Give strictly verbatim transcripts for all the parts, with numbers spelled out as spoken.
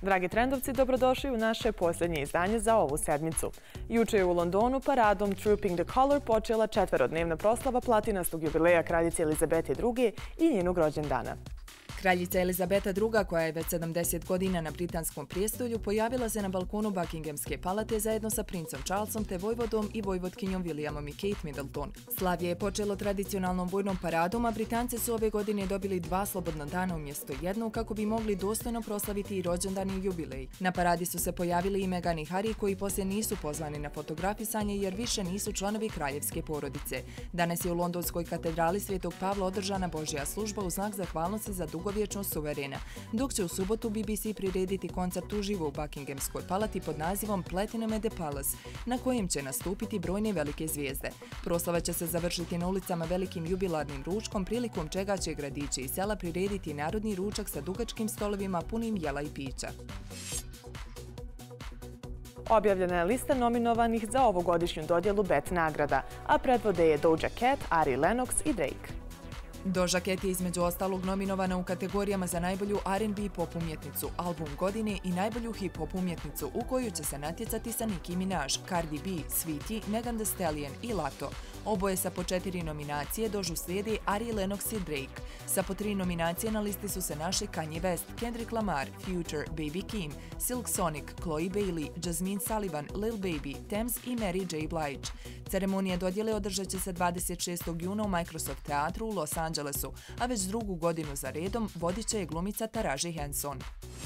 Dragi trendovci, dobrodošli u naše posljednje izdanje za ovu sedmicu. Juče je u Londonu paradom Trooping the Colour počela četverodnevna proslava platinastog jubileja kraljice Elizabete druge. i njenog rođendana. Kraljica Elizabeta druga, koja je već sedamdeset godina na britanskom prijestolju, pojavila se na balkonu Buckinghamske palate zajedno sa princom Charlesom te vojvodom i vojvotkinjom Williamom i Kate Middleton. Slavlje je počelo tradicionalnom vojnom paradom, a Britanci su ove godine dobili dva slobodna dana umjesto jednog kako bi mogli dostojno proslaviti i rođendan i jubilej. Na paradi su se pojavili i Meghan i Harry, koji poslije nisu pozvani na fotografisanje jer više nisu članovi kraljevske porodice. Danas je u londonskoj katedrali Svetog Pavla održana Božja služba u znak zahvalnosti za dugovječnost suverena, dok će u subotu B B C prirediti koncert uživo u Buckinghamskoj palati pod nazivom Platinum at the Palace, na kojem će nastupiti brojne velike zvijezde. Proslava će se završiti na ulicama velikim jubilarnim ručkom, prilikom čega će gradići i sela prirediti narodni ručak sa dugačkim stolovima punim jela i pića. Objavljena je lista nominovanih za ovogodišnju dodjelu B E T nagrada, a predvode je Doja Cat, Ari Lennox i Drake. Doja Cat je između ostalog nominovana u kategorijama za najbolju R and B pop umjetnicu, album godine i najbolju hip-hop umjetnicu, u koju će se natjecati sa Nicki Minaj, Cardi B, Saweetie, Megan Thee Stallion i Latto. Oboje sa po četiri nominacije Dožu slijedi Ari Lennox i Drake. Sa po tri nominacije na listi su se našli Kanye West, Kendrick Lamar, Future, Baby Keem, Silk Sonic, Chloe Bailey, Jasmine Sullivan, Lil Baby, Tems i Mary J. Blige. Ceremonija dodjele održat će se dvadeset šestog juna u Microsoft teatru u Los Angelesu, a već drugu godinu za redom vodit će je glumica Taraji Henson.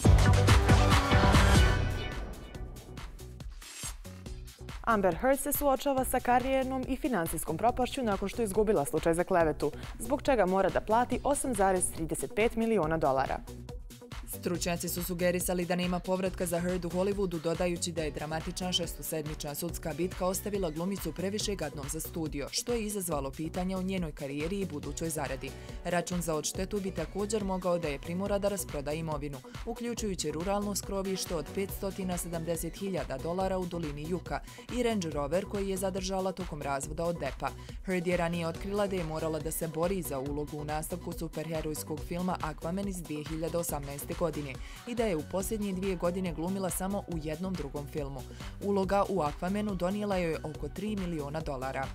Amber Heard se suočava sa karijernom i finansijskom propašću nakon što je izgubila slučaj za klevetu, zbog čega mora da plati osam zarez trideset pet miliona dolara. Stručnjaci su sugerisali da nema povratka za Heard u Hollywoodu, dodajući da je dramatična šestosedmična sudska bitka ostavila glumicu previše gadnom za studio, što je izazvalo pitanja o njenoj karijeri i budućoj zaradi. Račun za odštetu bi također mogao da je primora da rasproda imovinu, uključujući ruralno skrovište od petsto sedamdeset hiljada dolara u dolini Juka i Range Rover koji je zadržala tokom razvoda od Deppa. Heard je ranije otkrila da je morala da se bori za ulogu u nastavku superherojskog filma Aquaman iz dvije hiljade osamnaeste. godine i da je u posljednje dvije godine glumila samo u jednom drugom filmu. Uloga u Aquamanu donijela joj oko tri miliona dolara.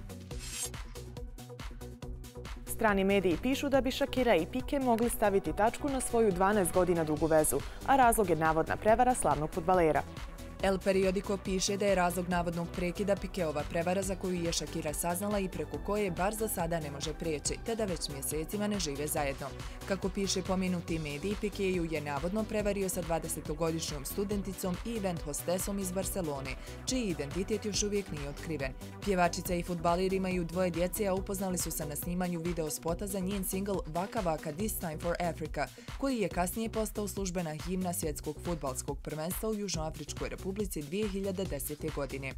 Strani mediji pišu da bi Shakira i Pique mogli staviti tačku na svoju dvanaest godina dugu vezu, a razlog je navodna prevara slavnog fudbalera. El Periodico piše da je razlog navodnog prekida Piqueova prevara za koju je Shakira saznala i preko koje bar za sada ne može prijeći, te da već mjesecima ne žive zajedno. Kako piše pomenuti mediji, Piqueu je navodno prevario sa dvadesetogodišnjom studenticom i event hostesom iz Barcelone, čiji identitet još uvijek nije otkriven. Pjevačica i fudbaler imaju dvoje djece, a upoznali su se na snimanju video spota za njen singl Waka Waka This Time for Africa, koji je kasnije postao službena himna svjetskog fudbalskog prvenstva u Južnoafričkoj Republici dvije hiljade desete. godine.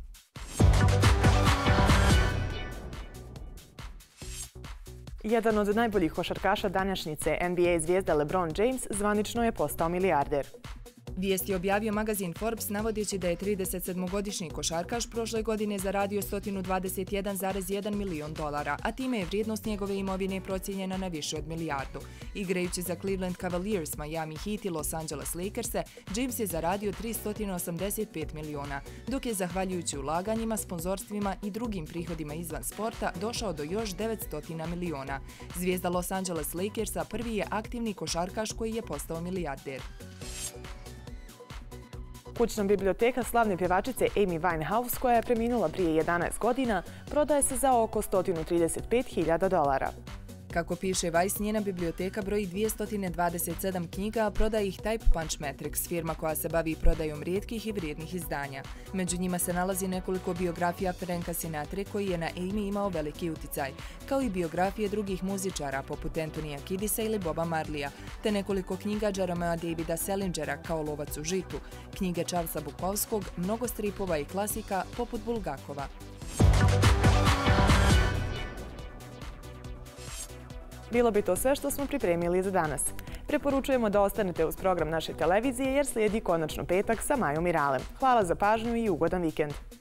Jedan od najboljih košarkaša današnjice, N B A zvijezda LeBron James, zvanično je postao milijarder. Vijest je objavio magazin Forbes navodeći da je tridesetsedmogodišnji košarkaš prošle godine zaradio sto dvadeset jedan zarez jedan milion dolara, a time je vrijednost njegove imovine procijenjena na više od milijardu. Igrajući za Cleveland Cavaliers, Miami Heat i Los Angeles Lakers-e, James je zaradio tristo osamdeset pet miliona, dok je zahvaljujući ulaganjima, sponzorstvima i drugim prihodima izvan sporta došao do još devetsto miliona. Zvijezda Los Angeles Lakersa prvi je aktivni košarkaš koji je postao milijarder. Kućna biblioteka slavne pjevačice Amy Winehouse, koja je preminula prije jedanaest godina, prodaje se za oko sto trideset pet hiljada dolara. Kako piše Vice, njena biblioteka broji dvjesto dvadeset sedam knjiga, a prodaje ih Type Punch Matrix, firma koja se bavi prodajom rijetkih i vrijednih izdanja. Među njima se nalazi nekoliko biografija Franka Sinatre, koji je na Amy imao veliki uticaj, kao i biografije drugih muzičara poput Antonija Kiddisa ili Boba Marleya, te nekoliko knjiga Jeromea Davida Salingera kao Lovac u žitu, knjige Charlesa Bukowskog, mnogo stripova i klasika poput Bulgakova. Bilo bi to sve što smo pripremili za danas. Preporučujemo da ostanete uz program naše televizije jer slijedi konačno petak sa Majom Miralem. Hvala za pažnju i ugodan vikend.